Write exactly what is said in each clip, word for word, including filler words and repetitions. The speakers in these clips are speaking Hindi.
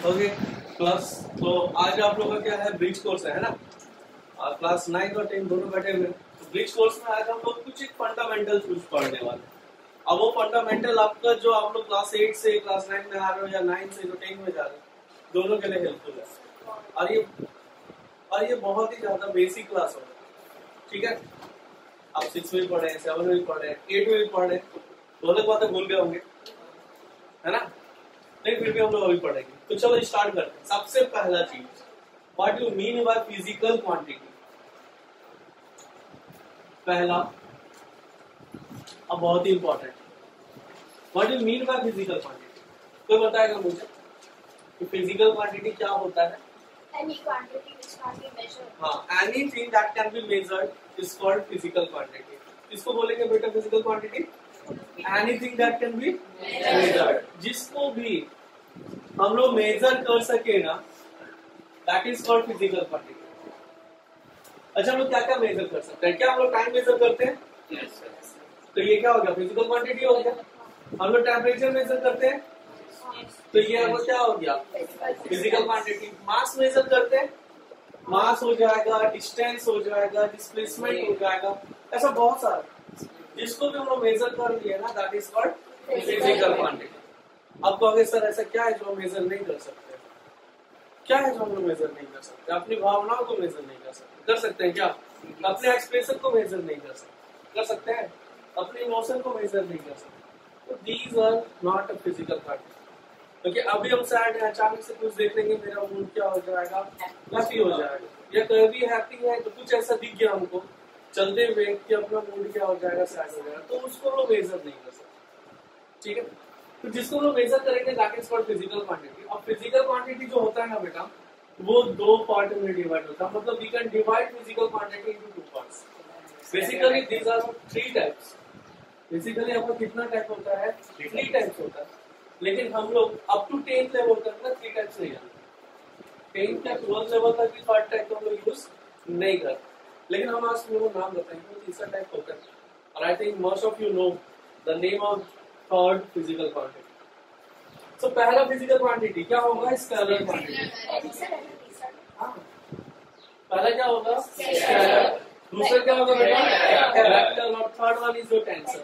ओके क्लास, तो आज आप लोगों का क्या है, ब्रिज कोर्स है ना। और क्लास नाइन और टेन दोनों बैठे हुए। तो ब्रिज कोर्स में आज हम लोग कुछ एक फंडामेंटल कुछ पढ़ने वाले हैं। अब वो फंडामेंटल आपका जो आप लोग क्लास एट से क्लास नाइन में आ रहे हो या नाइन से जो टेन में जा रहे हो, दोनों के लिए हेल्पफुल है। और ये और ये बहुत ही ज्यादा बेसिक क्लास होगा, ठीक है। आप सिक्स में पढ़े, सेवन में पढ़े, एट में भी पढ़े, दो लोग बातें भूल गए होंगे, है ना। नहीं, फिर भी हम लोग अभी पढ़ेंगे। तो चलो स्टार्ट करते हैं। सबसे पहला चीज, what you mean by physical quantity. पहला अब बहुत ही important, what you mean by physical quantity. कोई बताएगा मुझे कि फिजिकल क्वांटिटी क्या होता है? Any quantity which can be measured. हाँ, anything that can be measured is called physical quantity. इसको बोलेंगे बेटा physical quantity. Anything that can be measured, जिसको भी हम लोग मेजर कर सके ना, that is called physical quantity. अच्छा, हम लोग क्या क्या मेजर कर सकते हैं? क्या हम लोग टाइम मेजर करते हैं? yes, yes. तो ये क्या हो गया, फिजिकल क्वांटिटी हो गया। हम लोग टेम्परेचर मेजर करते हैं, तो ये वो क्या हो गया, फिजिकल क्वांटिटी। मास मेजर करते हैं, मास हो जाएगा, डिस्टेंस हो जाएगा, डिस्प्लेसमेंट हो जाएगा, ऐसा बहुत सारा जिसको भी हम लोग मेजर कर लिए ना, that is called physical quantity. अब कहोगे सर ऐसा क्या है जो हम मेजर नहीं कर सकते? क्या है जो हम लोग मेजर नहीं कर सकते? अपनी भावनाओं को मेजर नहीं कर सकते। कर सकते हैं क्या? अपने एक्सप्रेशन को मेजर नहीं कर सकते। कर सकते हैं अपने इमोशन को मेजर नहीं कर सकते। तो these are not a physical quantity. क्योंकि अभी हम सैड हैं, अचानक से कुछ देख लेंगे, मेरा मूड क्या हो जाएगा, हैप्पी हो जाएगा, या कभी हैप्पी है तो कुछ ऐसा दिख गया हमको चलते हुए कि अपना मूड क्या हो जाएगा, सैड हो जाएगा, तो उसको हम लोग मेजर नहीं कर सकते, ठीक है। तो जिसको हम लोग मेजर करेंगे that is called physical quantity. अब फिजिकल क्वांटिटी जो होता है ना बेटा, वो दो पार्ट में डिवाइड होता है। मतलब we can divide physical quantity into two parts. Basically these are three types. Basically आपका कितना टाइप होता है? थ्री टाइप्स होता है। लेकिन हम लोग अप टू टेंथ लेवल तक ना थ्री टाइप्स नहीं जानते। टेंथ या ट्वेल्थ लेवल तक भी थर्ड टाइप को हम लोग यूज नहीं करते। लेकिन हम आज तुम लोग नाम बताएंगे तीसरा टाइप होता है। और I think most of you know the name of third physical quantity. So पहला फिजिकल क्वांटिटी क्या होगा? Scalar quantity. हाँ, पहला क्या होगा? स्केलर। दूसरा क्या होगा बेटा? वेक्टर। और third one is your tensor.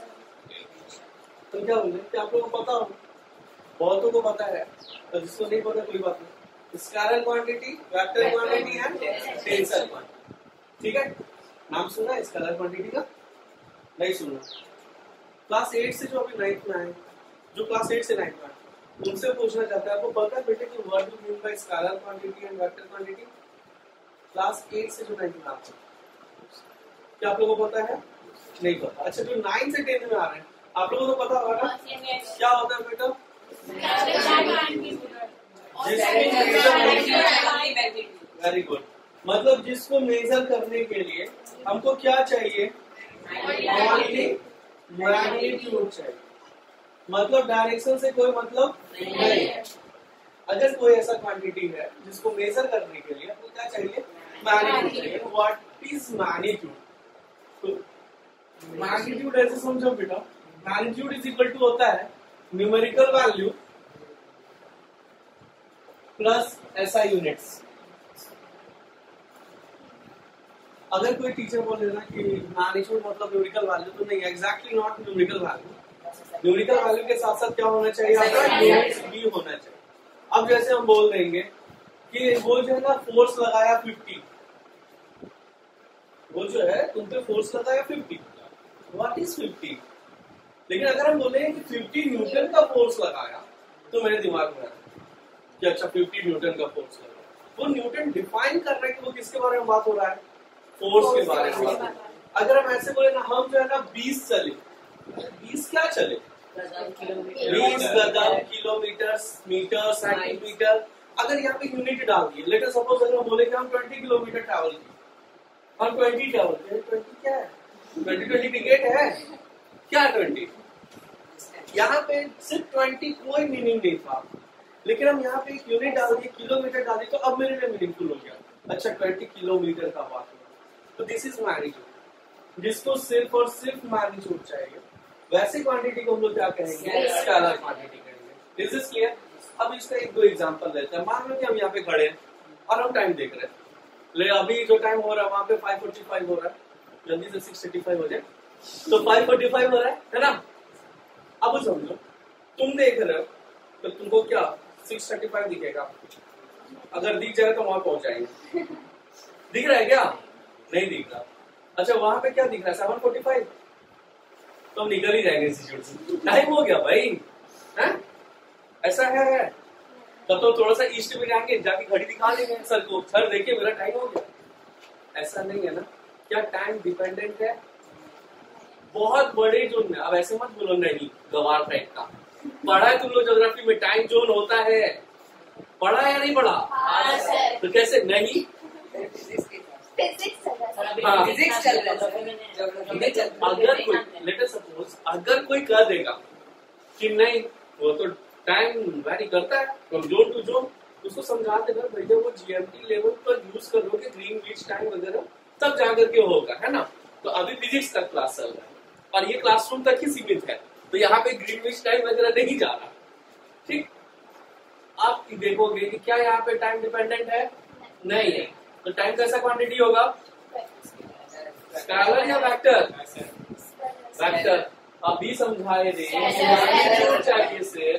तो क्या बोले कि आप लोगों को पता हो, बहुतों को पता है, तो जिसको नहीं पता कोई बात नहीं। Scalar quantity, vector quantity and tensor quantity, ठीक है। नाम सुना है स्केलर क्वांटिटी का? नहीं सुना। क्लास एट से जो अभी नाइन्थ में आए, जो क्लास एट से नाइन्थ में आए, उनसे पूछना चाहता है, आपको पता है बेटे कि what do mean by scalar quantity and vector quantity? Class eight से जो नाइन्थ में आते, क्या आप लोगों को पता है? नहीं पता। अच्छा, जो नाइन से टेंथ में आ रहे हैं, आप लोगों को पता होगा ना क्या होता है बेटा? Very good. मतलब जिसको मेजर करने के लिए हमको क्या चाहिए? मैग्नीट्यूड चाहिए। मतलब डायरेक्शन से कोई मतलब नहीं है। अगर कोई ऐसा क्वांटिटी है जिसको मेजर करने के लिए आपको क्या चाहिए? मैग्नीट्यूड चाहिए। What is magnitude? मैग्नीट्यूड ऐसे समझो बेटा, मैग्नीट्यूड इज इक्वल टू होता है numerical value plus SI units. अगर कोई टीचर बोले ना कि मैग्नीट्यूड मतलब न्यूमेरिकल वैल्यू, तो नहीं, exactly not numerical value. Numerical value के साथ साथ क्या होना चाहिए? आपका यूनिट्स भी होना चाहिए। अब जैसे हम बोल देंगे कि वो जो है ना फोर्स लगाया फिफ्टी, वो जो है तुम पे फोर्स लगाया फिफ्टी, व्हाट इज फिफ्टी? लेकिन अगर हम बोले कि फिफ्टी न्यूटन का फोर्स लगाया, तो मेरे दिमाग में आया कि अच्छा फिफ्टी न्यूटन का फोर्स लगाया। वो न्यूटन डिफाइन कर रहे हैं कि वो किसके बारे में बात हो रहा है? फोर्स के बारे में बात हो रहा है। अगर हम ऐसे बोले ना, हम जो है ना बीस चले, बीस क्या चले? बीस गजब, किलोमीटर, मीटर, सेंटीमीटर। अगर यहाँ पे यूनिट डाल दिए, लेट अस सपोज अगर हम बोले कि हम ट्वेंटी किलोमीटर ट्रैवल किए, हम ट्वेंटी ट्रैवल किए। ट्वेंटी क्या है? ट्वेंटी ट्वेंटी टिकट है क्या? ट्वेंटी यहाँ पे सिर्फ ट्वेंटी कोई मीनिंग नहीं था, लेकिन हम यहाँ पे एक यूनिट डाल दिए, किलोमीटर डाल दिए, तो अब मेरे लिए मीनिंगफुल हो गया। अच्छा, ट्वेंटी किलोमीटर का बात हुआ, तो दिस इज मैग्नीट्यूड। जिसको सिर्फ और सिर्फ मैग्नीट्यूड चाहिए, वैसी क्वांटिटी को हम लोग क्या कहेंगे? स्केलर क्वांटिटी कहेंगे। This is clear. अब इसका एक दो एग्जांपल लेते हैं। मान लो कि हम यहाँ पे खड़े हैं और हम टाइम देख रहे हैं, ले अभी जो टाइम हो रहा है वहां पे फाइव फोर्टी फाइव हो रहा है, जल्दी से सिक्स थर्टी फाइव हो जाए तो फाइव फोर्टी फाइव हो रहा है, है ना। अब समझो तुम देख रहे हो तो तुमको क्या सिक्स थर्टी फाइव दिखेगा, अगर दिख जाए तो वहां पहुंच जाएंगे। दिख रहा है क्या? नहीं दिख रहा। अच्छा वहां पे क्या दिख रहा है? Seven forty five. तो हम निकल ही जाएंगे इंस्टीट्यूट से, टाइम हो गया भाई, है? ऐसा है, है? तब तो थोड़ा सा ईस्ट में जाएंगे, जाके घड़ी दिखा देंगे सर को, सर देखिए मेरा टाइम हो गया। ऐसा नहीं है ना। क्या टाइम डिपेंडेंट है? बहुत बड़े जोन में। अब ऐसे मत बोलो नहीं गवार टाइप का। पढ़ा है तुम लोग ज्योग्राफी में टाइम जोन होता है, पढ़ा या नहीं पढ़ा? हाँ सर। तो कैसे नहीं? फिजिक्स चल रहा है। हाँ। फिजिक्स चल रहा है। अगर कोई लेट अस सपोज अगर कोई कह देगा कि नहीं वो तो टाइम वेरी करता है फ्रॉम जोन टू जोन, उसको समझा देगा भैया वो जीएमटी लेवल पर यूज करोगे ग्रीनविच टाइम वगैरह तब जाकर के होगा, है ना। तो अभी फिजिक्स का क्लास चल रहा है और ये क्लासरूम तक ही सीमित है, तो यहाँ पे ग्रीनविच टाइम वगैरह नहीं जा रहा। ठीक, आप देखोगे कि क्या यहाँ पे टाइम डिपेंडेंट है? नहीं है। तो टाइम कैसा क्वांटिटी होगा? स्केलर या वेक्टर? वेक्टर। अभी समझाए दे चाहिए से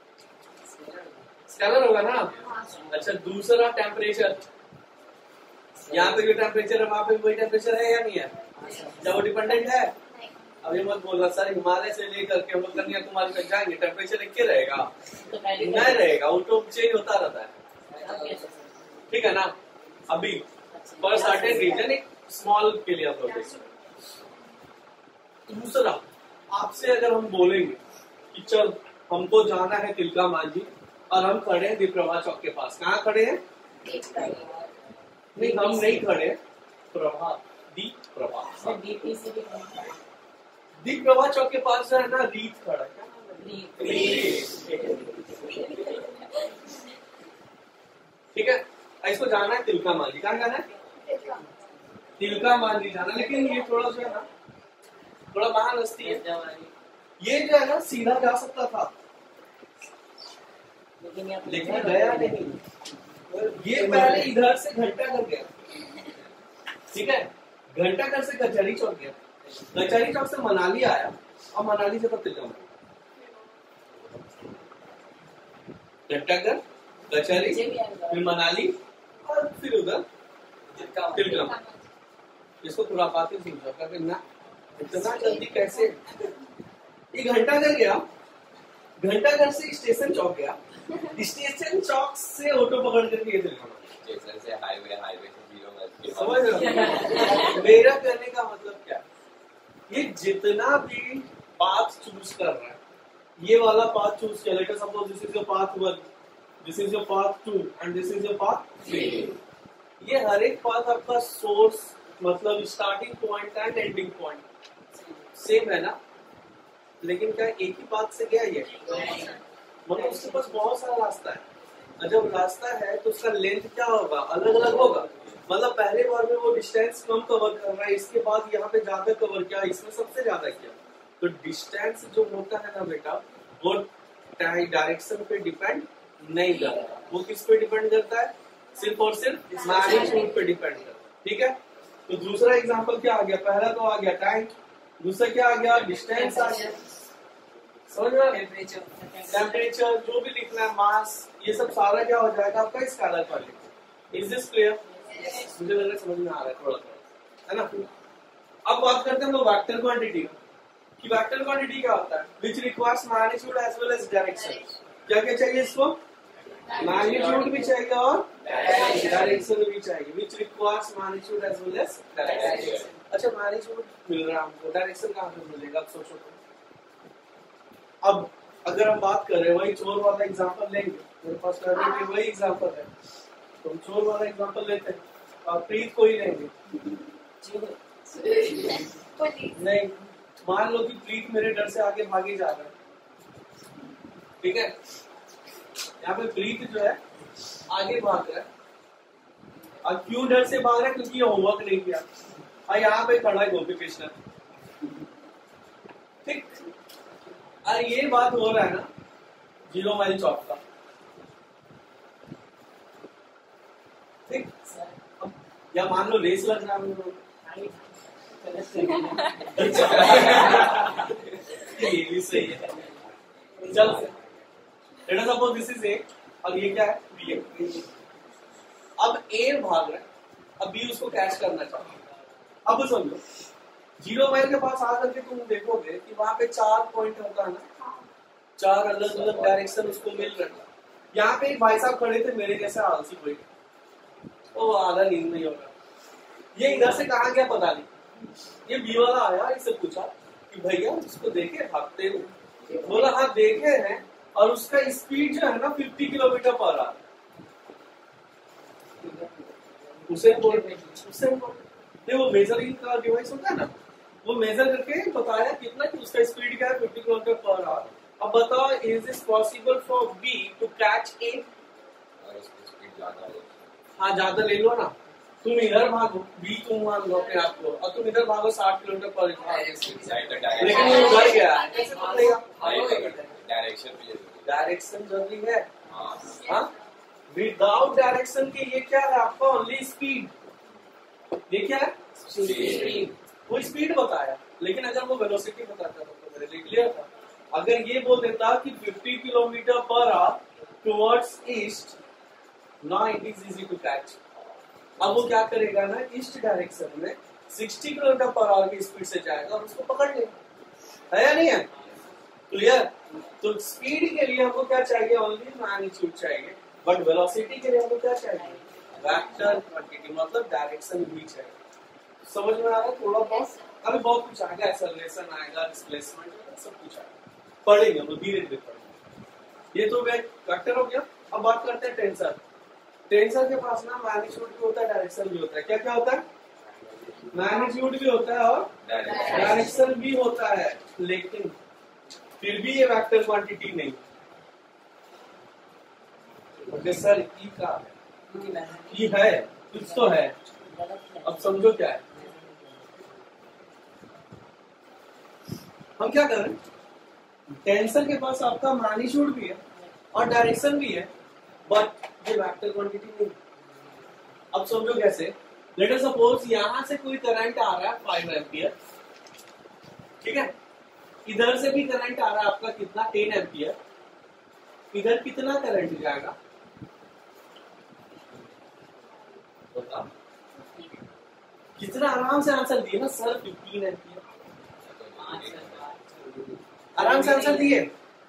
स्केलर होगा ना। अच्छा दूसरा टेम्परेचर, यहाँ पे जो टेम्परेचर है वहां पे वही टेम्परेचर है या नहीं है? क्या वो डिपेंडेंट है? अभी मत बोलना सर हिमालय से लेकर के हम लोग कन्याकुमारी तक जाएंगे टेम्परेचर एक ही रहेगा, नहीं रहेगा, वो तो चेंज होता रहता है। ठीक है ना। अभी पर सर्टेन रीजन एक स्मॉल के लिए आप लोग देखिए। दूसरा आपसे अगर हम बोलेंगे कि चल हमको जाना है तिलका मांझी और हम खड़े हैं दीप्रभा चौक के पास, कहाँ खड़े हैं? नहीं हम नहीं खड़े, प्रभा दीप प्रभा दीप प्रभा चौक के पास जो है ना रीत खड़ा है। ठीक है, इसको जाना है तिलका मांझी। कहाँ जाना है? तिलका मांझी जाना। लेकिन ये थोड़ा जो है ना थोड़ा महान हस्ती है, ये जो है ना सीधा जा सकता था लेकिन गया नहीं। ये पहले इधर से घंटा घर गया, ठीक है, घंटा घर से कचहरी चौक गया, कचहरी चौक से मनाली आया और मनाली से तब तिलका मांझी। घंटा घर, कचहरी, फिर मनाली और फिर उधर तिलका मांझी। इसको खुरापाती समझो करके ना इतना जल्दी कैसे। ये घंटा घर गया, घंटा घर से स्टेशन चौक गया, स्टेशन चौक से ऑटो पकड़ करके ये तिलका मांझी। स्टेशन से हाईवे, हाईवे से जीरो माइल। समझ रहे हो मेरा कहने का मतलब क्या? ये जितना भी पाथ चूज कर रहा है, ये वाला पाथ चूज किया, let us suppose this is your path one, this is your path two and this is your path three. ये हर एक पाथ आपका सोर्स मतलब starting point and ending point same है ना, लेकिन क्या एक ही पाथ से गया ये? मतलब उसके पास बहुत सारा रास्ता है, और जब रास्ता है तो उसका लेंथ क्या होगा? अलग अलग होगा। मतलब पहले बार में वो डिस्टेंस कम कवर कर रहा है, इसके बाद यहाँ पे ज्यादा कवर किया, इसमें सबसे ज्यादा किया। तो डिस्टेंस जो होता है ना बेटा, वो डायरेक्शन पे डिपेंड नहीं करता, वो किस पे डिपेंड करता है? सिर्फ और सिर्फ मैग्नीट्यूड पे डिपेंड करता है। ठीक है, तो दूसरा एग्जांपल क्या आ गया? पहला तो आ गया टाइम, दूसरा क्या आ गया? डिस्टेंस आ गया। समझ में? टेम्परेचर, टेम्परेचर जो भी लिखना है, मास, ये सब सारा क्या हो जाएगा आपका scalar quantity. Is this clear? मुझे लग रहा है समझ में आ रहा है थोड़ा थोड़ा, है ना। अब बात करते हैं हम लोग वेक्टर क्वांटिटी का, कि वेक्टर क्वांटिटी क्या होता है? Which requires magnitude as well as direction. क्या क्या चाहिए इसको? मैग्नीट्यूड भी चाहिए और डायरेक्शन भी चाहिए। Which requires magnitude as well as direction. अच्छा मैग्नीट्यूड मिल रहा है हमको, डायरेक्शन कहाँ पे मिलेगा? अब सोचो तो। अब अगर हम बात करें वही चोर वाला एग्जांपल लेंगे, मेरे पास ऑलरेडी वही एग्जांपल है, तो हम चोर वाला एग्जांपल लेते हैं और प्रीत को ही लेंगे। नहीं, मान लो कि प्रीत मेरे डर से आगे भागे जा रहा है, ठीक है, यहाँ पे प्रीत जो है आगे भाग रहा है, और क्यों डर से भाग रहा है? क्योंकि ये होमवर्क नहीं किया, और यहाँ पे खड़ा है गोपी कृष्ण। ठीक, और ये बात हो रहा है ना जीरो माइल चौक का, या मान लो रेस लग रहा है हम लोग, ये भी सही है। चल let us suppose this is A और ये क्या है बी है। अब ए भाग रहा है, अब बी उसको कैच करना चाहता है। अब समझो जीरो माइल के पास आकर के तुम देखोगे कि वहां पे चार पॉइंट होता है ना, चार अलग अलग डायरेक्शन उसको मिल रहे हैं। यहाँ पे एक भाई साहब खड़े थे मेरे जैसे आलसी कोई, वो आधा नींद नहीं होगा, ये इधर से कहाँ गया पता नहीं। ये बी वाला आया, इससे पूछा कि भैया उसको देखे भागते हो? बोला हाँ देखे हैं, और उसका स्पीड जो है ना फिफ्टी किलोमीटर पर आवर। उसे बोल उसे बोल वो मेजरिंग का डिवाइस होता है ना, वो मेजर करके बताया कितना कि उसका स्पीड क्या है, फिफ्टी किलोमीटर पर आवर। अब बताओ is this possible for B to catch A? हाँ ज्यादा ले लो ना, तुम इधर भागो, बी तुम मान लो अपने आप को, और तुम इधर भागो साठ किलोमीटर पर आवर, लेकिन वो उधर गया कैसे पकड़ेगा? डायरेक्शन भी डायरेक्शन जरूरी है। हाँ विदाउट डायरेक्शन के ये क्या है आपका ओनली स्पीड, ये क्या है स्पीड, वो स्पीड बताया। लेकिन अगर वो वेलोसिटी बताता तो मेरे लिए क्लियर था। अगर ये बोल देता कि fifty kilometre per hour towards east, now it is easy to catch. अब वो क्या करेगा ना, ईस्ट डायरेक्शन में सिक्सटी किलोमीटर पर आवर की स्पीड से जाएगा और उसको पकड़ लेगा, है या नहीं है? क्लियर? तो स्पीड के लिए हमको क्या चाहिए, ओनली मैग्नीट्यूड चाहिए, बट वेलोसिटी के लिए हमको क्या चाहिए, वेक्टर क्वांटिटी, मतलब डायरेक्शन भी चाहिए। समझ में आ रहा है थोड़ा बहुत? अभी बहुत कुछ आएगा, एक्सेलरेशन आएगा, डिस्प्लेसमेंट सब कुछ आएगा, पढ़ेंगे हम धीरे धीरे पढ़ेंगे। ये तो वेक्टर हो गया। अब बात करते हैं टेंसर। टेंसर के पास ना मैग्नीट्यूड भी होता है, डायरेक्शन भी होता है। क्या क्या होता है? मैग्नीट्यूड भी होता है और डायरेक्शन भी होता है, लेकिन फिर भी ये वेक्टर क्वांटिटी नहीं। ओके सर, ई का ई है, कुछ तो है, अब समझो क्या है। हम क्या कर रहे हैं, टेंसर के पास आपका मैग्नीट्यूड भी है और डायरेक्शन भी है, बट ये वेक्टर क्वांटिटी नहीं। अब समझो कैसे, लेट अस सपोज यहां से कोई करंट आ रहा है फाइव एम्पियर, ठीक है, इधर से भी करंट आ रहा है आपका कितना, टेन एम्पियर, इधर कितना करंट जाएगा? कितना आराम से आंसर दिए ना सर, फिफ्टीन एम्पियर। आराम से आंसर दिए।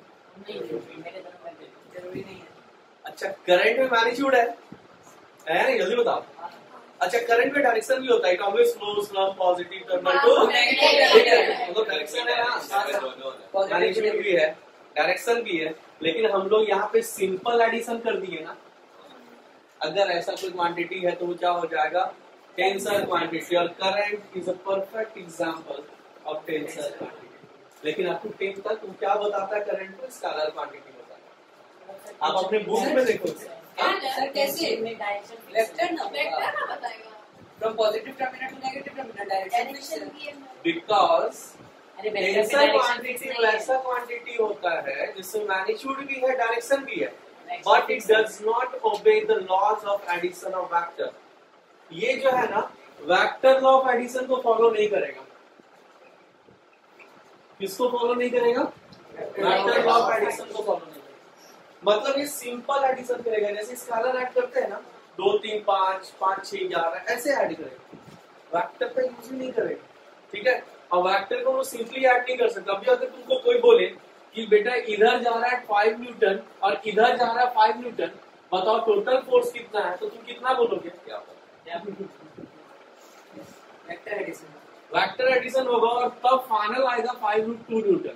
जरूरी नहीं है। अच्छा करंट में मैग्नीट्यूड है, है जल्दी बताओ। अच्छा करंट में डायरेक्शन भी होता है, it always flows from positive terminal to negative, तो डायरेक्शन है ना, मैग्नीट्यूड भी है, डायरेक्शन भी है, लेकिन हम लोग यहाँ पे सिंपल एडिशन कर दिए ना। अगर ऐसा कोई क्वांटिटी है तो वो क्या हो जाएगा, टेंसर क्वांटिटी, और current is a perfect example of tensor quantity. लेकिन अप टू टेन तक वो क्या बताता है, करंट को स्केलर क्वांटिटी बताता है। आप अपने बुक में देखोगे सर कैसे वेक्टर ना वेक्टर ना बताएगा, from positive terminal to negative terminal direction, direction की है। बिकॉज अरे टेंसर क्वांटिटी वैसा क्वांटिटी होता है जिसमें मैग्नीट्यूड भी है, डायरेक्शन भी है, but it does not obey the laws of addition of vector. ये जो है ना वेक्टर लॉ ऑफ एडिशन को फॉलो नहीं करेगा। किसको फॉलो नहीं करेगा? वेक्टर लॉ ऑफ एडिशन को फॉलो नहीं करेगा। मतलब ये सिंपल एडिशन करेगा, जैसे स्केलर ऐड करते हैं ना, दो तीन पांच पांच छह ग्यारह ऐसे ऐड करेगा, वेक्टर का यूज ही नहीं करेगा, ठीक है। और वेक्टर को वो सिंपली ऐड नहीं कर सकता। अभी अगर तुमको कोई बोले कि बेटा इधर जा रहा है फाइव न्यूटन और इधर जा रहा है फाइव न्यूटन, बताओ टोटल फोर्स कितना है, तो तुम कितना बोलोगे? वेक्टर एडिशन वेक्टर एडिशन होगा और तब फाइनल आएगा फाइव रूट टू न्यूटन।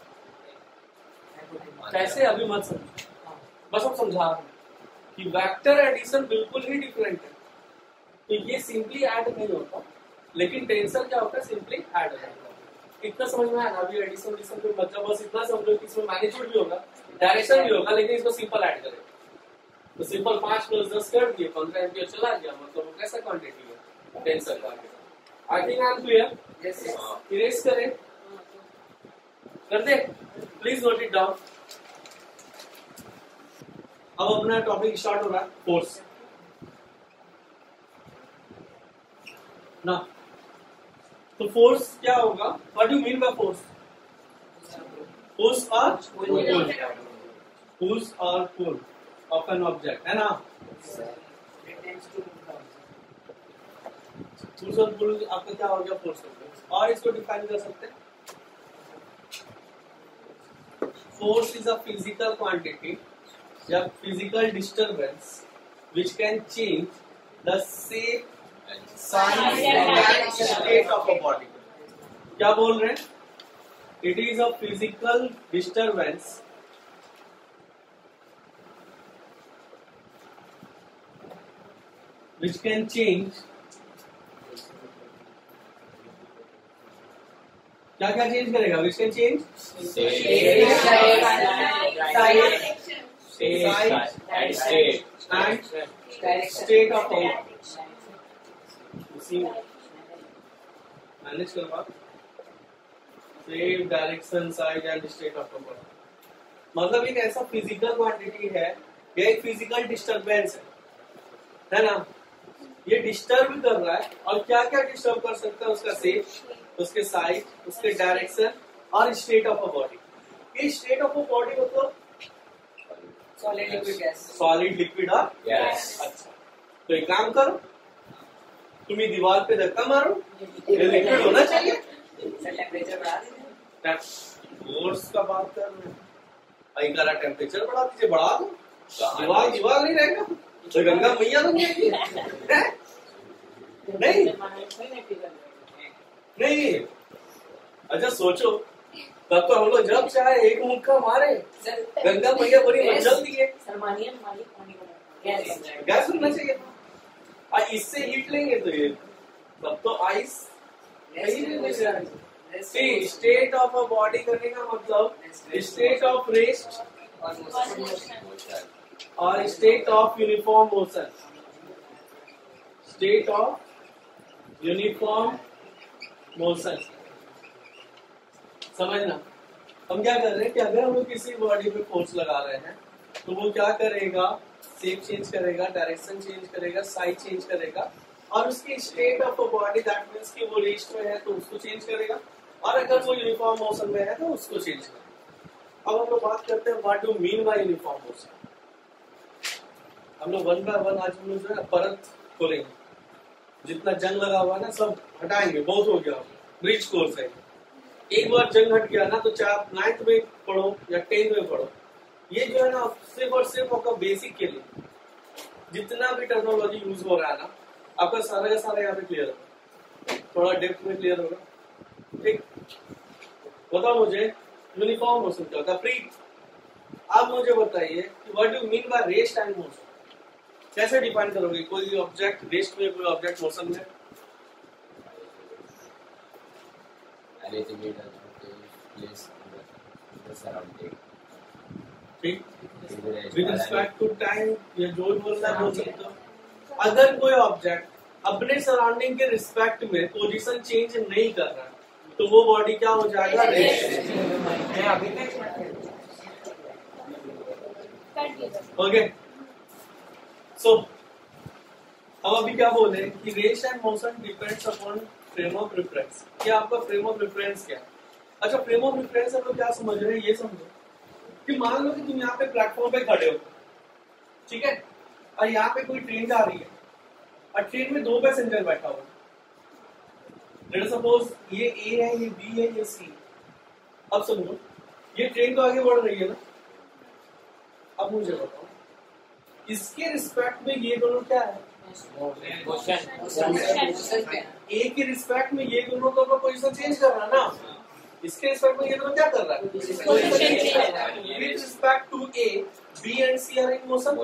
कैसे अभी मत समझो, बस हम समझा रहे हैं कि वेक्टर एडिशन बिल्कुल ही डिफरेंट है। तो ये सिंपली ऐड नहीं होता, लेकिन टेंसर क्या होता है, सिंपली ऐड होता है। इतना समझ में आया ना? अभी एडिशन एडिशन को मतलब बस इतना समझो कि इसमें मैग्नीट्यूड भी होगा, डायरेक्शन भी होगा, लेकिन इसको सिंपल ऐड करें तो सिंपल पांच प्लस दस कर दिए, पंद्रह एम्पियर चला गया, मतलब वो कैसा क्वांटिटी है टेंसर का। I think I am clear. Yes erase करें, कर दे, प्लीज नोट इट डाउन। अब अपना टॉपिक स्टार्ट हो रहा है, फोर्स। ना। तो फोर्स क्या होगा? What do you mean by force? Push or pull? Push or pull of an object, है ना? Push और pull आपका क्या हो गया? फोर्स हो गया। और इसको डिफाइन कर सकते हैं, force is a physical quantity या physical disturbance which can change the shape, size and state of a body. क्या बोल रहे हैं? It is a physical disturbance which can change क्या क्या चेंज करेगा? Which can change and state and state of a see manage करवा shape, direction, size and state of the body. मतलब एक ऐसा फिजिकल क्वांटिटी है या एक फिजिकल डिस्टर्बेंस है, है ना? ये डिस्टर्ब कर रहा है और क्या क्या डिस्टर्ब कर सकता है? उसका शेप, उसके साइज, उसके डायरेक्शन और स्टेट ऑफ अ बॉडी। ये स्टेट ऑफ अ बॉडी मतलब solid liquid gas solid liquid और गैस। अच्छा, तो एक काम करो, तुम्हें दीवार पे धक्का मारो, ये लिक्विड होना चाहिए। सर टेम्परेचर बढ़ा दीजिए। फोर्स का बात कर रहे हैं, आई करा टेम्परेचर बढ़ा दीजिए, बढ़ा दो, दीवार दीवार नहीं रहेगा तो गंगा मैया बन जाएगी। नहीं नहीं, अच्छा सोचो, तब तो हम लोग जब चाहे एक मुक्का मारे, सर गंगा मैया बड़ी मचल दी है। सर मानिए मालिक पानी को गैस गैस होना चाहिए था, और इससे हीट लेंगे तो ये तब तो आइस नहीं मिल जाएगा। See, state of a body करने का मतलब state of rest और state of uniform motion, state of uniform motion। समझना, हम क्या कर रहे हैं कि अगर हम लोग किसी बॉडी पे फोर्स लगा रहे हैं तो वो क्या करेगा? शेप चेंज करेगा, डायरेक्शन चेंज करेगा, साइज चेंज करेगा और उसकी state of a body that means कि वो रेस्ट में है तो उसको चेंज करेगा, और अगर वो यूनिफॉर्म मोशन में है तो उसको चेंज करेगा। अब हम लोग बात करते हैं what do mean by uniform motion. हम लोग वन बाय वन आज हम लोग जो है परत खोलेंगे, जितना जंग लगा हुआ है ना सब हटाएंगे, बहुत हो गया, ब्रिज कोर्स है। एक बार जंग हट गया ना तो चाहे आप नाइन्थ में पढ़ो या टेंथ में पढ़ो, ये जो है ना सिर्फ और सिर्फ आपका बेसिक के लिए जितना भी टेक्नोलॉजी यूज हो रहा है ना, आपका सारा का सारा यहाँ पे क्लियर होगा, थोड़ा डेप्थ में क्लियर होगा। ठीक, बताओ मुझे यूनिफॉर्म मोशन क्या होता है? प्रीत, आप मुझे बताइए कि what do mean by rest and motion, कैसे डिफाइन करोगे? कोई ऑब्जेक्ट रेस्ट में, कोई ऑब्जेक्ट मोशन में। anything it has to take place in the, the surrounding. ठीक, विद रिस्पेक्ट टू टाइम या जो बोलना है बोल सकते हो। अगर कोई ऑब्जेक्ट अपने सराउंडिंग के रिस्पेक्ट में पोजीशन चेंज नहीं कर रहा है तो वो बॉडी क्या हो जाएगा? रेस्ट। ओके, सो अब अभी क्या बोले कि rest and motion depends upon frame of reference. क्या आपका फ्रेम ऑफ रेफरेंस क्या? अच्छा, फ्रेम ऑफ रेफरेंस हम लोग क्या समझ रहे हैं ये समझो कि मान लो कि तुम यहाँ पे प्लेटफॉर्म पे खड़े हो, ठीक है, और यहाँ पे कोई ट्रेन जा रही है और ट्रेन में दो पैसेंजर बैठा हुआ, लेट सपोज ये ए है, ये बी है, ये सी। अब समझो ये ट्रेन तो आगे बढ़ रही है ना, अब मुझे बताओ इसके रिस्पेक्ट में ये दोनों क्या है? ए के रिस्पेक्ट में ये दोनों तो पोजीशन चेंज कर रहा है ना, इसके रिस्पेक्ट में ये दोनों क्या कर रहा है? With respect to A, B and C are in motion.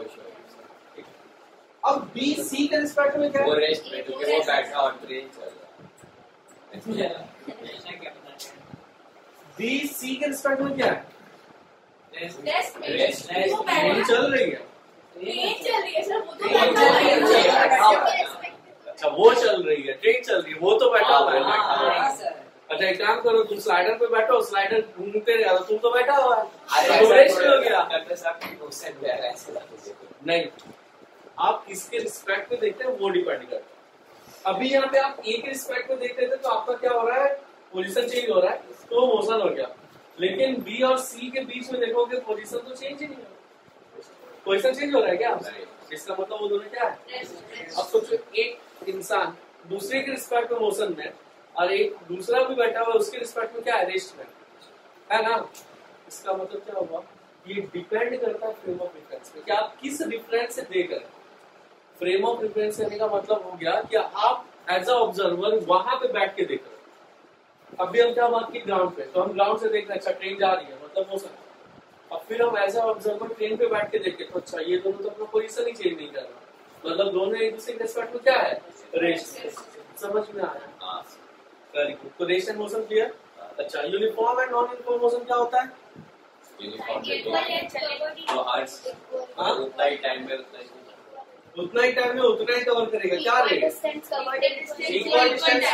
अब बी सी के रिस्पेक्ट में क्या है? वो रेस्ट में, क्योंकि वो बैठा और ट्रेन चल रहा है। बी सी के रिस्पेक्ट में क्या है? रेस्ट में रेस्ट में। वो ट्रेन बैठा चल रही है। ट्रेन चल रही है सर, वो तो ट्रेन बैठा हुआ है। अच्छा, वो चल रही है, ट्रेन चल रही है, वो तो बैठा हुआ है। हाँ सर, अच्छा, एक काम करो, तुम स्लाइडर पे बैठो, स्लाइडर घूमते रहेगा, तुम तो बैठा हुआ है, अरे तो रेस्ट हो गया। डॉक्टर साहब की क्वेश्चन भी आ रहा है ऐसे। नहीं, आप किसके रिस्पेक्ट में देखते हैं वो डिपेंड करता है। अभी यहाँ पे आप ए के रिस्पेक्ट में देख रहे थे तो आपका क्या हो रहा है, पोजीशन चेंज हो रहा है, तो मोशन हो गया। लेकिन बी और सी के बीच में देखोगे पोजीशन तो चेंज ही नहीं हो रहा, पोजीशन चेंज हो रहा है क्या? इसका मतलब वो दोनों क्या है? अब सोचो एक इंसान दूसरे के रिस्पेक्ट में मोशन में और एक दूसरा भी बैठा हुआ है उसके रिस्पेक्ट में क्या है, रेस्ट में है ना। इसका मतलब क्या हुआ, ये डिपेंड करता है फ्रेम ऑफ रेफरेंस पे कि आप किस रेफरेंस से देख रहे हैं। फ्रेम ऑफ रेफरेंस देने का मतलब हो गया कि आप एज अ ऑब्जर्वर वहां पे बैठ के देख रहे हैं। अभी हम क्या बात की ग्राउंड पे, तो हम ग्राउंड से देख रहे हैं अच्छा ट्रेन जा रही है मतलब मोशन। अब फिर हम एज अ ऑब्जर्वर ट्रेन पे बैठ के देखे तो अच्छा ये दोनों तो अपना पोजीशन ही चेंज नहीं कर रहा, मतलब दोनों एक दूसरे के रिस्पेक्ट में क्या है, रेस्ट। समझ में आया? Very good. तो रेस्ट एंड मोशन क्लियर। अच्छा uniform and non uniform motion क्या होता है? यूनिफॉर्म में तो तो हर्ट्स उतना ही टाइम में उतना ही उतना ही टाइम में उतना ही कवर करेगा। क्या रे? Equal distance covered equal distance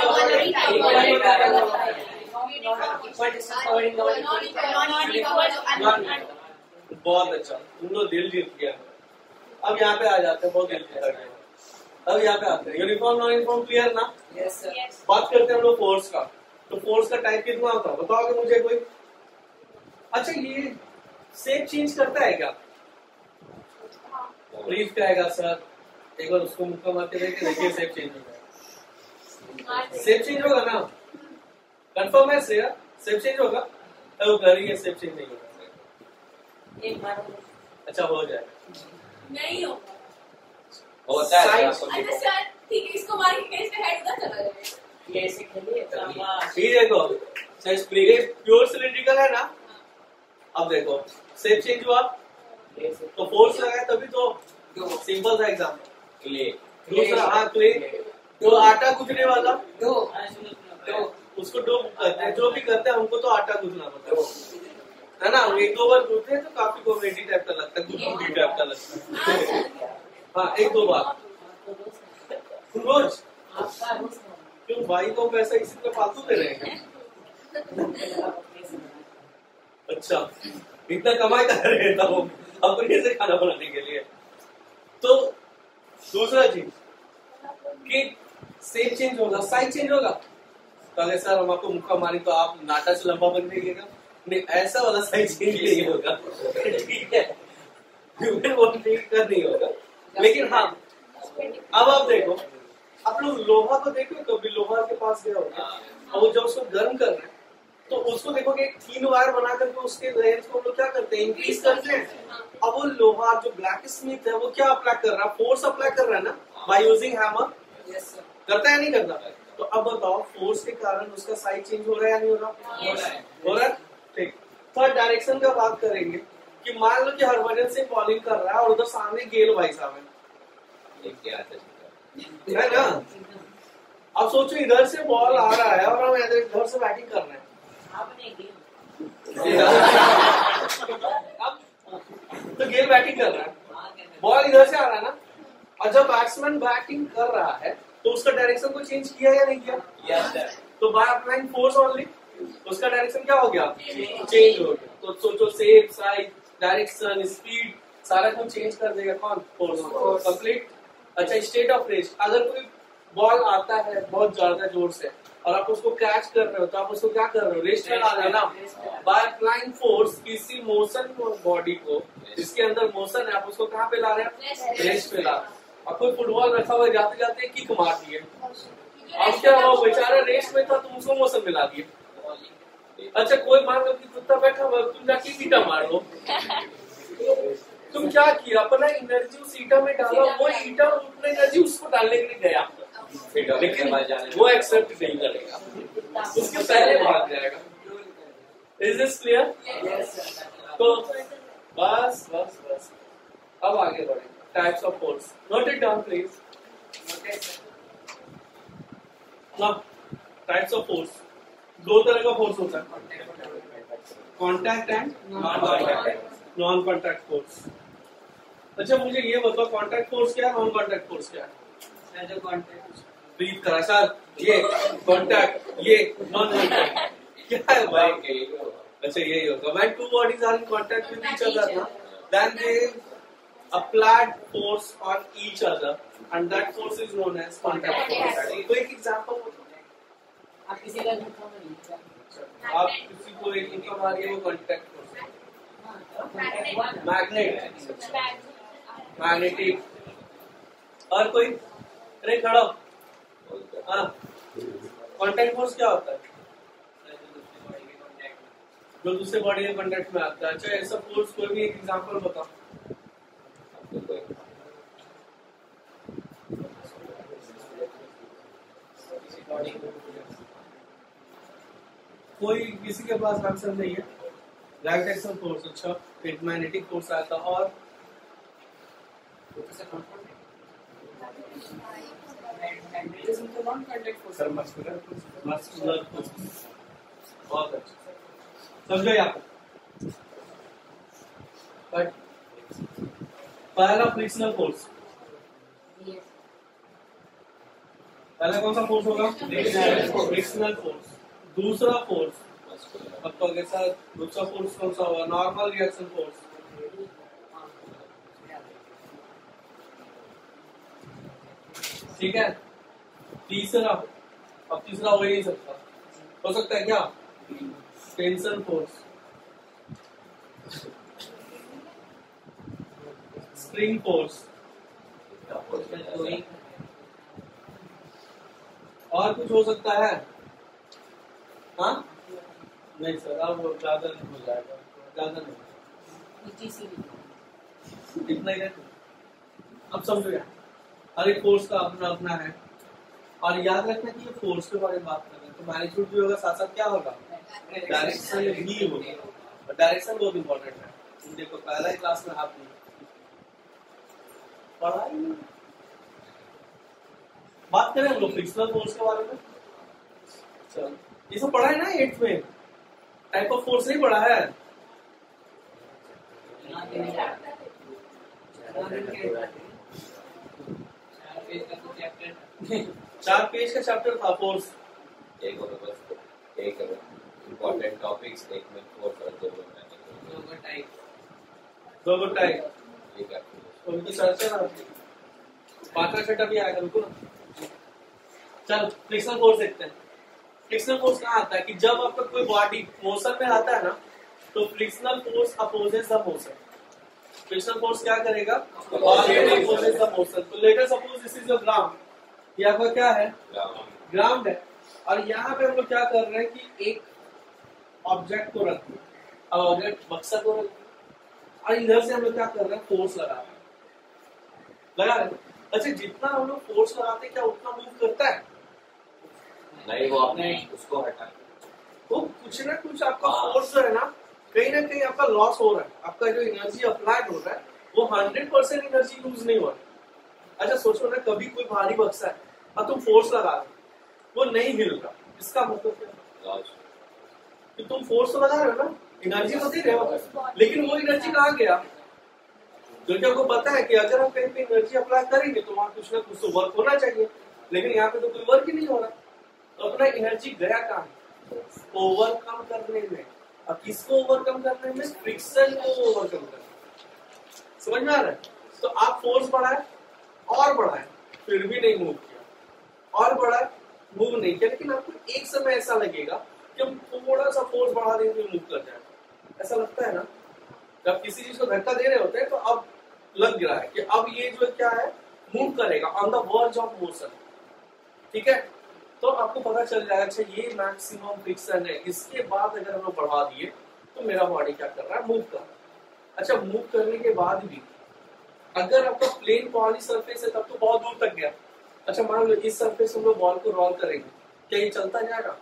बहुत अच्छा, तुम लोग दिल जीत गया। अब यहाँ पे आ जाते हैं, बहुत दिल जीता गया। अब यहाँ पे आते हैं यूनिफॉर्म नॉन यूनिफॉर्म, क्लियर ना? Yes sir. बात करते हैं हम लोग फोर्स का। तो फोर्स का टाइप कितना होता है बताओगे मुझे कोई? अच्छा ये शेप चेंज करता है क्या? ब्रीफ कहेगा सर, एक बार उसको मुक्का मार के देखे, देखिए शेप चेंज होगा। शेप चेंज होगा ना? कंफर्म है सर? शेप चेंज होगा? तो वो कह रही है शेप चेंज नहीं होगा। एक बार अच्छा हो जाएगा। नहीं होगा। होता है। अच्छा सर ठीक है, इसको मार के इसका हेड उधर चला जाएगा। ये ऐसे खेलिए ये देखो सर, स्प्रिंग प्योर सिलिंड्रिकल है ना। अब देखो शेप चेंज हुआ तो फोर्स लगाए तभी तो सिंपल सा एग्जाम्पल। क्ले दूसरा हाँ क्ले, तो आटा गूंथने वाला दो तो उसको डो कहते हैं, जो भी करते हैं हमको तो आटा गूंथना पड़ता है ना। एक दो बार गूंथते हैं तो काफी कॉमेडी टाइप का लगता है, गुदगुदी टाइप का लगता है। हाँ एक दो बार रोज। क्यों भाई को पैसा इसी तरह फालतू दे रहे हैं? अच्छा इतना कमाई कर रहे था वो अपने से खाना बनाने के लिए। तो दूसरा चीज कि शेप चेंज होगा, साइज चेंज होगा। तो अगर सर हम आपको मुक्का मारी तो आप नाटा से लंबा बन जाइएगा, नहीं ऐसा वाला साइज चेंज नहीं होगा। ठीक है, वो ठीक कर नहीं होगा। लेकिन हाँ अब आप देखो, आप लोग लोहा को देखो, कभी लोहा के पास गया होगा और वो जब उसको गर्म कर रहे हैं तो उसको देखोगे एक थीन वायर बना करके उसके रेंज को हम लोग क्या करते हैं, इंक्रीज करते हैं। अब वो लोहा जो ब्लैक स्मिथ है वो क्या अप्लाई कर रहा है, फोर्स अप्लाई कर रहा है ना by using hammer. Yes sir. करता है नहीं करता? तो अब बताओ फोर्स के कारण उसका साइज चेंज हो रहा है या नहीं हो रहा? हो रहा है। ठीक, थर्ड डायरेक्शन का बात करेंगे कि मान लो कि हरभजन से बॉलिंग कर रहा है और उधर सामने गेल भाई साहब है ना। अब सोचो इधर से बॉल आ रहा है और हम इधर से बैटिंग कर रहे हैं। अब तो गेल बैटिंग कर रहा है, बॉल इधर से आ रहा है ना, और जब बैट्समैन बैटिंग कर रहा है तो उसका डायरेक्शन को चेंज किया या नहीं किया? यस। तो बाय अप्लाइंग फोर्स ओनली उसका डायरेक्शन क्या हो गया, चेंज हो गया। तो सोचो शेप, साइज, डायरेक्शन, स्पीड सारा कुछ चेंज कर देगा कौन, फोर्स। कंप्लीट। अच्छा स्टेट ऑफ रेस्ट, अगर कोई बॉल आता है बहुत ज्यादा जोर से और आप उसको कैच कर रहे हो तो आप उसको क्या कर रहे हो, रेस्ट में ला रहे हो ना। बाय अप्लाइंग फोर्स किसी मोशन बॉडी को जिसके अंदर मोशन है आप उसको कहाँ पे ला रहे हैं, रेस्ट पे ला रहे हो। अब कोई फुटबॉल रखा हुआ जाते जाते किक मार दिए, अब क्या हुआ, बेचारा रेस्ट में था तुम उसको मोशन में ला दिए। अच्छा कोई मान लो कि कुत्ता बैठा हुआ तुम जाके ईटा मार दो, तुम क्या किया, अपना एनर्जी उस ईटा में डाला, वो ईटा उतना एनर्जी उसको डालने के लिए गया, लेकिन वो एक्सेप्ट नहीं करेगा, उसके पहले भाग जाएगा। Is this clear? तो बस बस बस अब आगे बढ़े। Types of force, note it down please. Types of force, दो तरह का फोर्स होता है, contact and non contact force. अच्छा मुझे ये बताओ कॉन्टैक्ट फोर्स क्या है, नॉन कॉन्टैक्ट फोर्स क्या है? जो कॉन्टैक्ट ब्रीथ करा सर, ये कॉन्टैक्ट, ये नॉन कॉन्टैक्ट क्या है भाई? अच्छा यही होगा, when two bodies are in contact with each other ना, then they applied force on each other and that force is known as contact force. कोई एक एग्जांपल आप किसी का धक्का मारिए आप किसी को एक धक्का मारिए वो कांटेक्ट फोर्स मैग्नेट मैग्नेटिक और कोई अरे खड़ा हाँ कांटेक्ट फोर्स क्या होता है जो दूसरे बॉडी के कांटेक्ट में आता है। अच्छा ऐसा फोर्स कोई भी एक एग्जांपल बताओ। कोई किसी के पास आंसर नहीं है। ग्रेविटेशनल फोर्स अच्छा एक मैग्नेटिक फोर्स आया था और सर मस्कुलर मस्कुलर फोर्स बहुत अच्छा समझो यहाँ पर पहला फ्रिक्शनल फोर्स पहला कौन सा फोर्स होगा फ्रिक्शनल फोर्स। दूसरा फोर्स आपका कैसा दूसरा फोर्स कौन सा होगा नॉर्मल रिएक्शन फोर्स। ठीक है तीसरा अब तीसरा हो ही नहीं सकता हो सकता है क्या टेंशन फोर्स स्प्रिंग फोर्स और कुछ हो सकता है हाँ नहीं सर अब ज्यादा नहीं हो जाएगा ज्यादा नहीं इतना ही है। अब समझो यार हर एक फोर्स का अपना अपना है और याद रखना कि ये फोर्स के बारे में बात कर रहे हैं तो मैग्नीट्यूड भी होगा साथ साथ क्या होगा डायरेक्शन भी होगा और डायरेक्शन बहुत इंपॉर्टेंट है। देखो पहला ही क्लास में आपने पढ़ा ही नहीं। बात करें हम लोग फ्रिक्शनल फोर्स के बारे में चलो ये सब पढ़ा है ना एट्थ में टाइप ऑफ फोर्स नहीं पढ़ा है। चार पेज का चैप्टर था फोर्स एक और बस एक इंपॉर्टेंट टॉपिक्स एक में फोर्स और दो में टाइप दो गो टाइप ये क्या तो उनकी चर्चा ना पांचवा छठा भी आएगा बिल्कुल। चल फ्रिक्शनल फोर्स देखते हैं। फ्रिक्शनल फोर्स कहाँ आता है कि जब आपका कोई बॉडी मोशन में आता है ना तो frictional force opposes the motion. Frictional force क्या करेगा अपोजेस द मोशन। तो later suppose this is your ground ये आपका क्या है ग्राउंड है और यहाँ पे हम लोग क्या कर रहे हैं कि एक ऑब्जेक्ट को रख अब ऑब्जेक्ट बक्सा को रख और इधर से हम लोग क्या कर रहे हैं फोर्स लगा रहे हैं लगा रहे हैं। अच्छा जितना हम लोग फोर्स लगाते हैं क्या उतना मूव करता है नहीं वो आपने उसको हटा तो कुछ ना कुछ आपका फोर्स जो है ना कहीं ना कहीं आपका लॉस हो रहा है। आपका जो एनर्जी अप्लाइड हो रहा है वो हंड्रेड परसेंट एनर्जी लूज नहीं हो रहा है। अच्छा सोचो ना कभी कोई भारी बक्सा है और तुम फोर्स लगा रहे हो वो नहीं हिल रहा इसका मतलब क्या कि तुम फोर्स तो लगा रहे हो ना एनर्जी तो दे रहे हो लेकिन वो एनर्जी कहाँ गया जो कि आपको पता है कि अगर हम कहीं पे एनर्जी अप्लाई करेंगे तो वहां कुछ ना कुछ तो वर्क होना चाहिए लेकिन यहाँ पे तो कोई वर्क ही नहीं हो रहा तो अपना एनर्जी गया कहाँ ओवरकम करने में। अब किसको ओवरकम करने में फ्रिक्शन को ओवरकम करने समझ में आ रहा है। तो आप फोर्स बढ़ाए और बढ़ाए फिर भी नहीं मूव किया और बढ़ाए मूव नहीं किया लेकिन आपको एक समय ऐसा लगेगा कि हम थोड़ा सा फोर्स बढ़ा देंगे मूव कर जाएगा ऐसा लगता है ना। जब किसी चीज को धक्का दे रहे होते हैं तो अब लग रहा है कि अब ये जो क्या है मूव करेगा on the verge of motion. ठीक है तो आपको पता चल जाएगा अच्छा ये मैक्सिमम फ्रिक्शन है इसके बाद अगर हम लोग बढ़ा दिए तो मेरा बॉडी क्या कर रहा है मूव कर रहा है। अच्छा मूव करने के बाद भी अगर आपका प्लेन पॉली सरफेस है तब तो बहुत दूर तक गया। अच्छा मान लो इस सरफेस हम लोग बॉल को रोल करेंगे क्या ये चलता जाएगा।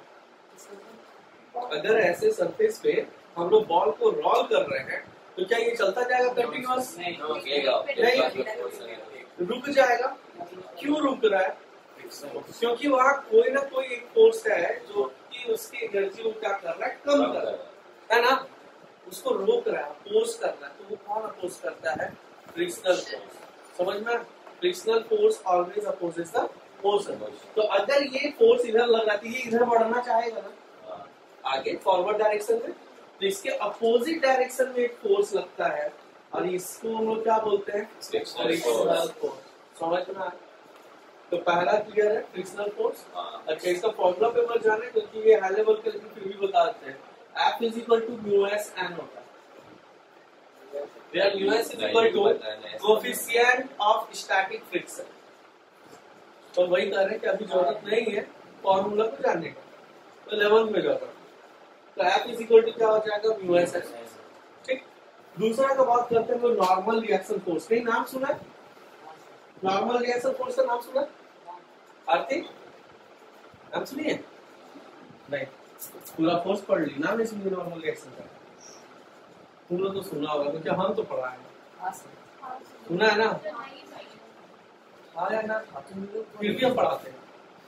अगर ऐसे सरफेस पे हम लोग बॉल को रोल कर रहे हैं तो क्या ये चलता जाएगा कंटिन्यूअस नहीं रुक जाएगा। क्यों रुक रहा है क्योंकि वहाँ कोई ना कोई एक फोर्स है जो कि उसकी एनर्जी को क्या कर रहा है कम कर रहा है है ना उसको रोक रहा है अपोज कर रहा है। तो वो कौन अपोज करता है फ्रिक्शनल फोर्स। समझ में frictional force always opposes the motion. तो अगर ये फोर्स इधर लग रहा है ये इधर बढ़ना चाहेगा ना आगे फॉरवर्ड डायरेक्शन में तो इसके अपोजिट डायरेक्शन में एक फोर्स लगता है और इसको हम लोग क्या बोलते हैं? Frictional frictional force. फोर्स। समझ में आया? तो पहला क्लियर है, फ्रिक्शनल फोर्स। हाँ। अच्छा, इसका फॉर्मूला पेपर जाने क्योंकि ये हाई लेवल के, लेकिन फिर भी बताते हैं। F is equal to mu s n होता है, where mu s is equal to coefficient of static friction। तो वही कह रहे हैं कि अभी जरूरत नहीं है फॉर्मूला को जानने का, तो लेवल में जरूरत। तो F is equal to क्या हो जाएगा? mu s n। ठीक। दूसरा का बात करते हैं, नॉर्मल रिएक्शन फोर्स। कहीं नाम सुना है? नॉर्मल रिएक्शन फोर्स का नाम सुना? आरती नाम सुनिए? नहीं, पूरा फोर्स पढ़ ली, नाम नहीं सुनिए नॉर्मल रिएक्शन का। तुम लोग तो सुना होगा क्योंकि हम तो पढ़ा है। सुना है ना? हाँ या ना? फिर भी हम पढ़ाते हैं।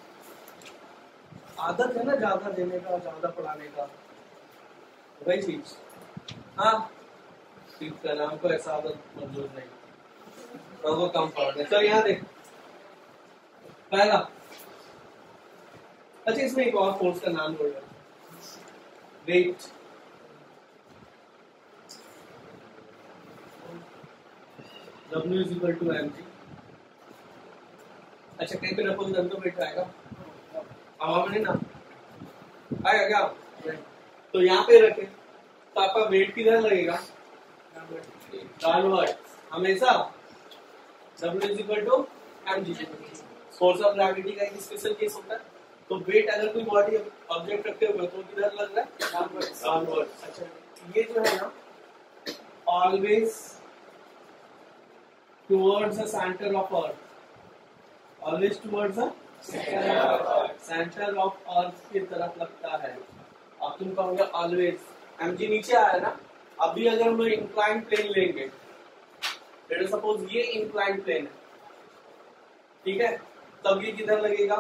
आदत है ना ज्यादा देने का, ज्यादा पढ़ाने का, वही चीज। हाँ ठीक है, नाम को ऐसा आदत मंजूर नहीं, तो कम पढ़ने। चल यहाँ देख पहला। अच्छा, इसमें एक और फोर्स का नाम बोल रहा, weight. W is equal to mg। अच्छा, कहीं पे रखोगे तब तो वेट आएगा, हवा में नहीं ना आएगा क्या? तो यहाँ पे रखे तो आपका वेट किधर लगेगा? डाउनवर्ड हमेशा। W is equal to mg। Force of gravity का एक स्पेशल केस होता है। तो वेट अगर कोई बॉडी ऑब्जेक्ट रखते हुए तो किधर लग रहा है? डाउनवर्ड। अच्छा, ये जो है ना always towards the centre of earth, always towards the centre of earth की तरफ लगता है। अब तुम कहोगे ऑलवेज, mg नीचे आया ना। अभी अगर हम लोग इंक्लाइन प्लेन लेंगे, लेट सपोज ये इंक्लाइन प्लेन है, ठीक है, तब ये किधर लगेगा?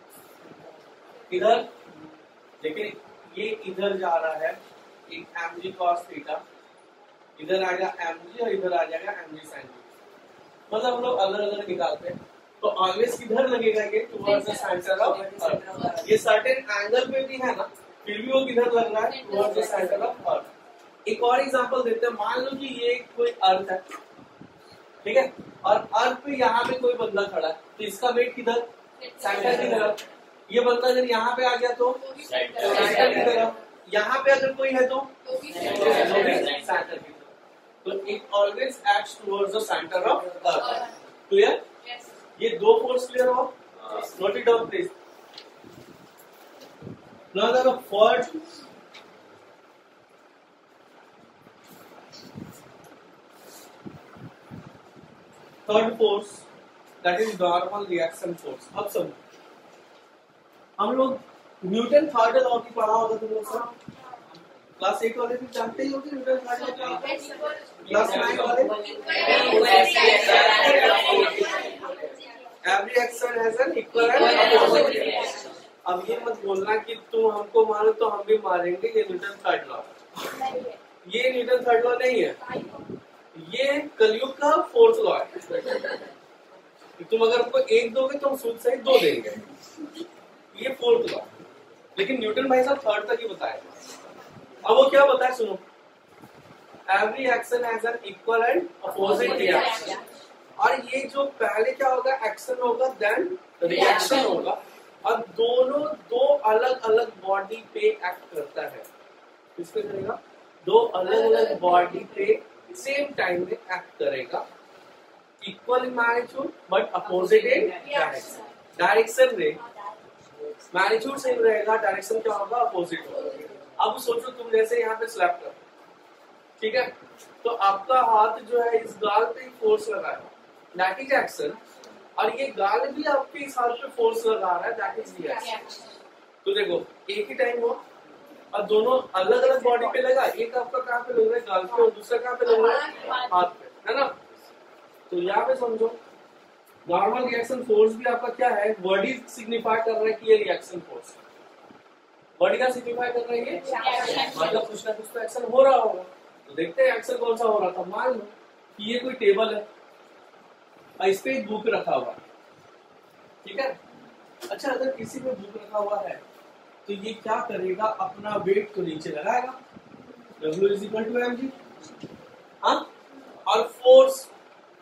इधर। लेकिन ये इधर जा रहा है, एक mg cos थीटा, इधर आ जाएगा mg और इधर आ जाएगा mg sin थीटा। मतलब हम लोग अलग अलग निकालते हैं। तो ऑलवेज किधर लगेगा? ये towards the centre of earth. ये सर्टेन एंगल पे भी है ना, फिर भी वो किधर लग रहा है? Towards the centre of earth. एक और एग्जांपल देते हैं। मान लो कि ये कोई अर्थ है, ठीक है, और अर्थ पे यहाँ पे कोई बंदा खड़ा है, तो इसका वेट किधर? सेंटर की तरफ। ये बंदा अगर यहाँ पे आ गया तो सेंटर की तरफ, यहाँ पे अगर कोई है तो सेंटर की तरफ। तो it always acts towards the centre of earth. Clear? ये दो फोर्स क्लियर हो? Note it down please. Now the third third force, that is normal reaction force. अब समझो, हम लोग न्यूटन थर्ड लॉ की पढ़ा होगा तुम लोग सब, क्लास एट वाले भी जानते ही होंगे न्यूटन थर्ड लॉ क्या। क्लास नाइन वाले every action has an equal and opposite reaction. अब ये मत बोलना कि तुम हमको मारो तो हम भी मारेंगे, ये न्यूटन थर्ड लॉ, ये न्यूटन थर्ड लॉ नहीं है, ये कलयुग का फोर्थ लॉ है। तुम अगर हमको एक दोगे तो हम सूद सहित दो देंगे, ये फोर्थ लॉ। लेकिन न्यूटन भाई साहब थर्ड तक ही बताया। अब वो क्या बताया सुनो, every action has an equal and opposite reaction. और ये जो पहले क्या होगा, एक्शन होगा देन रिएक्शन होगा, और दोनों दो अलग अलग बॉडी पे एक्ट करता है। किस पे करेगा? दो अलग अलग बॉडी पे सेम टाइम में एक्ट करेगा, equal in magnitude but opposite in direction. Direction में मैग्नीट्यूड सेम रहेगा, डायरेक्शन क्या होगा? अपोजिट होगा। अब सोचो तुम जैसे यहाँ पे स्लैप कर, ठीक है, तो आपका हाथ जो है इस गाल पे फोर्स लगा है, दैट इज एक्शन, और ये गाल भी आपके इस हाथ पे फोर्स लगा रहा है, दैट इज रिएक्शन। तो देखो एक ही टाइम हुआ और दोनों अलग अलग बॉडी पे लगा। एक आपका कहाँ पे लग रहा है? गाल पे, और दूसरा कहाँ पे लग रहा है? हाथ पे, है ना। तो यहाँ पे समझो नॉर्मल रिएक्शन फोर्स भी आपका क्या है? बॉडी सिग्निफाई कर रहा है कि ये रिएक्शन फोर्स, बॉडी का सिग्निफाई कर रहा है ये, मतलब कुछ ना कुछ तो एक्शन हो रहा होगा। तो देखते हैं एक्शन कौन सा हो रहा था। मान लो कि ये कोई टेबल है और इस पे एक बुक रखा हुआ है, ठीक है। अच्छा, अगर किसी पे बुक रखा हुआ है तो ये क्या करेगा? अपना वेट तो नीचे लगाएगा, W is equal to mg, हाँ, और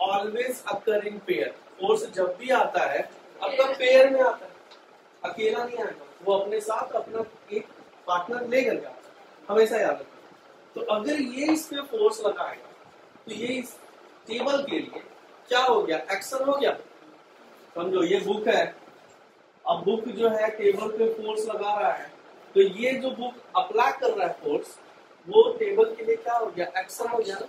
always occur in pair. Force जब भी आता है आपका पेयर में आता है, अकेला नहीं आएगा, वो अपने साथ अपना एक पार्टनर लेकर के आता है, हमेशा याद रखना। तो अगर ये इस पे फोर्स लगाएगा तो ये इस टेबल के लिए क्या हो गया, एक्शन हो गया। समझो ये बुक है, अब बुक जो है टेबल पे फोर्स लगा रहा है, तो ये जो बुक अप्लाई कर रहा है फोर्स, वो टेबल के लिए क्या हो गया, एक्शन हो गया।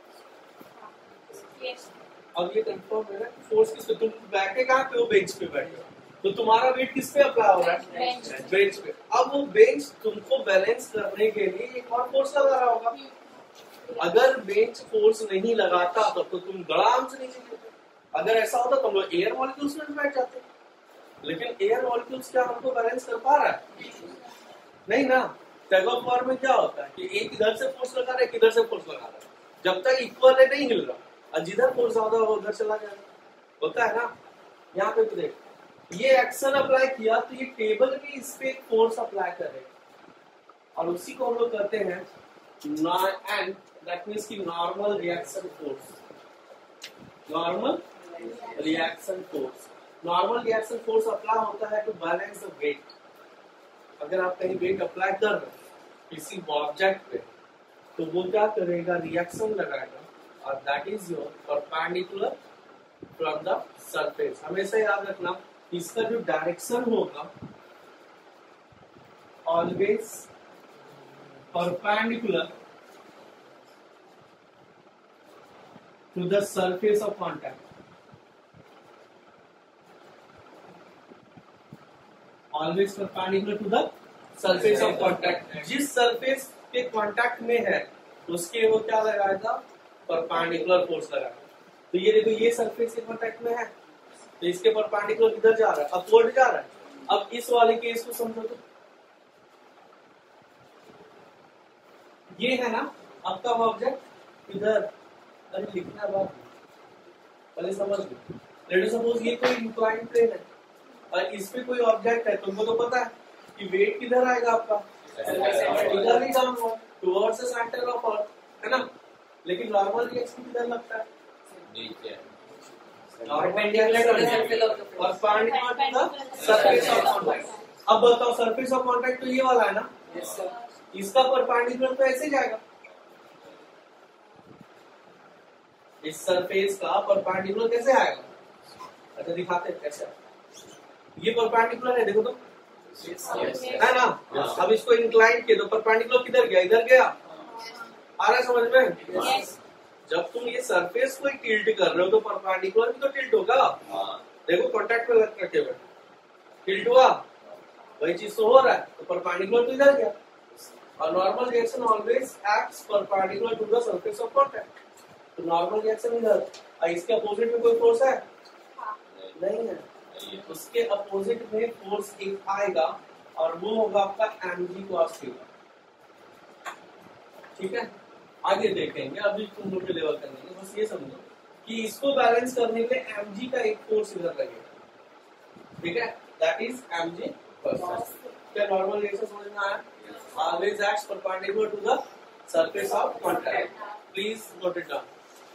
अब ये कंफर्म है फोर्स किस पे, तुम बैठे कहाँ पे हो, बेंच पे बैठे हो, तो तुम्हारा वेट किस पे अप्लाई हो रहा है, बेंच पे। अब वो बेंच तुमको बैलेंस करने के लिए एक और फोर्स लगा रहा होगा। अगर बेंच फोर्स नहीं लगाता तब तो तुम गड़ाम से नीचे गिरते। अगर ऐसा होता तो हम लोग एयर मॉलिक्यूल्स में बैठ जाते, लेकिन एयर मॉलिक्यूल्स क्या हमको बैलेंस कर पा रहा है, नहीं ना। टग ऑफ वॉर में क्या होता है कि एक इधर से फोर्स लगा रहा है, एक इधर से फोर्स लगा रहा है, जब तक इक्वल है नहीं हिल रहा, और जिधर फोर्स ज्यादा हो उधर चला जाएगा, होता है ना। यहाँ पे तो देख, ये एक्शन अप्लाई किया तो ये टेबल भी इस पे एक फोर्स अप्लाई करेगा, और उसी को हम लोग कहते हैं एंड दैट मीन्स की normal reaction force. Normal reaction force, normal reaction force apply होता है टू बैलेंस द वेट। अगर आप कहीं वेट अप्लाई कर रहे हैं किसी ऑब्जेक्ट पे, तो वो क्या करेगा, रिएक्शन लगाएगा, और that is your perpendicular from the surface. हमेशा याद रखना इसका जो डायरेक्शन होगा always perpendicular to the surface of contact. Always perpendicular to the surface of contact. जिस सरफेस के कॉन्टैक्ट में है उसके वो क्या लगाएगा, परपेंडिकुलर फोर्स लगाएगा। तो ये देखो ये सरफेस के कॉन्टैक्ट में है, तो इसके परपेंडिकुलर किधर जा रहा है, अपवर्ड जा रहा है। अब इस वाले केस को समझो, तो ये है ना आपका ऑब्जेक्ट, इधर अरे लिखना बात पहले समझ लो। लेट सपोज ये कोई इंक्लाइंड प्लेन है और इस पे कोई ऑब्जेक्ट है, तुमको तो पता है कि वेट किधर आएगा आपका, इधर ही जाऊंगा towards the centre of earth, है ना। लेकिन नॉर्मल रिएक्शन किधर लगता है, नीचे। Surface of contact. अब बताओ सरफेस ऑफ कॉन्टैक्ट तो ये वाला है ना, इसका परपेंडिकुलर तो ऐसे जाएगा, इस सरफेस का परपेंडिकुलर कैसे आएगा, अच्छा दिखाते हैं कैसे। ये परपेंडिकुलर है, देखो तो है ना। अब इसको इंक्लाइन किया तो परपेंडिकुलर किधर गया, इधर गया, आ रहा है समझ में। जब तुम ये सरफेस को टिल्ट कर रहे हो तो परपेंडिकुलर भी तो टिल्ट होगा। देखो कॉन्टैक्ट पे लग रखे हुए टिल्ट हुआ, वही चीज तो हो रहा है, तो परपेंडिकुलर तो इधर गया। और normal reaction always acts perpendicular to the surface of contact. तो नॉर्मल रिएक्शन इधर, और इसके अपोजिट में कोई फोर्स है नहीं है, उसके अपोजिट में फोर्स एक आएगा और वो होगा आपका mg cos थीटा। ठीक है, आगे देखेंगे, अभी तुम लोग के लेवल करेंगे। बस ये समझो कि इसको बैलेंस करने के लिए mg का एक फोर्स इधर लगेगा, ठीक है, दैट इज mg cos। क्या नॉर्मल रिएक्शन समझ में आया? Always acts perpendicular to the surface of contact. Please note it down.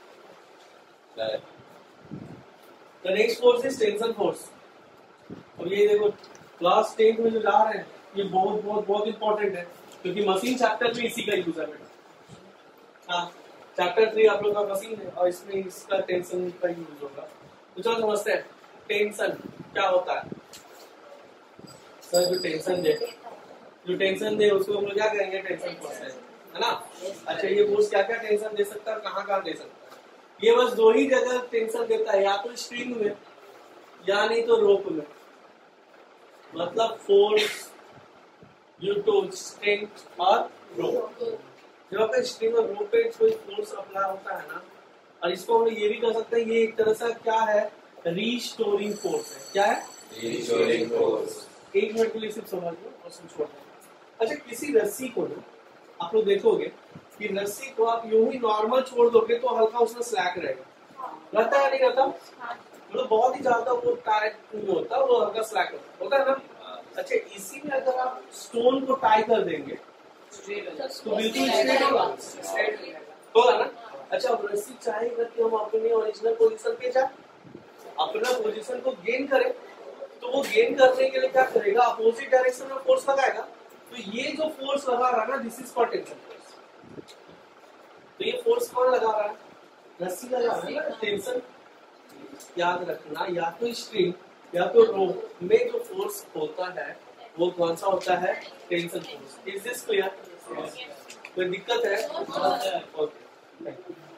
The next force is tension force. अब ये देखो क्लास टेंथ में जो जा रहे हैं ये बहुत बहुत बहुत इंपॉर्टेंट है, क्योंकि मशीन चैप्टर में इसी का यूज है बेटा। हाँ, चैप्टर थ्री आप लोग का मशीन है और इसमें इसका टेंशन का यूज होगा। तो चलो समझते हैं टेंशन क्या होता है। सर जो टेंशन दे जो टेंशन दे उसको हम लोग क्या करेंगे, टेंशन फोर्स है ना। अच्छा ये फोर्स क्या क्या टेंशन दे सकता है, कहाँ कहाँ दे सकता है? ये बस दो ही जगह टेंशन देता है, या तो स्ट्रिंग में या नहीं तो रोप में। मतलब फोर्स ड्यू टू स्ट्रिंग और रोप। जब आपका स्ट्रिंग और रोप पे कोई फोर्स अप्लाई होता है ना, और इसको हम ये भी कह सकते हैं ये एक तरह से क्या है, रीस्टोरिंग फोर्स है। क्या है? Restoring force. एक मिनट के लिए सिर्फ समझ लो और सुन छोड़ दो। अच्छा किसी रस्सी को ना आप लोग देखोगे कि रस्सी को आप यूं ही नॉर्मल छोड़ दोगे तो हल्का उसमें स्लैक रहेगा, रहता है नहीं रहता? मतलब बहुत ही ज्यादा वो टाइट नहीं होता, वो हल्का स्लैक होता होता है ना। अच्छा इसी में अगर आप स्टोन को टाई कर देंगे तो बिल्कुल स्ट्रेट होगा ना। अच्छा अब रस्सी चाहेगा कि हम अपनी ओरिजिनल पोजीशन पे जाए, अपना पोजीशन को गेन करें, तो वो गेन करने के लिए क्या करेगा, अपोजिट डायरेक्शन में फोर्स लगाएगा। तो ये जो फोर्स लगा रहा है ना, this is called tension force. तो ये फोर्स कौन लगा रहा है, रस्सी लगा रहा है ना, टेंशन। याद रखना, या तो स्ट्रिंग या तो रोप में जो फोर्स होता है वो कौन सा होता है, tension force. Is this clear? कोई दिक्कत है? Okay, thank you.